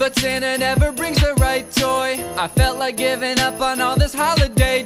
but Santa never brings the right toy. I felt like giving up on all this holiday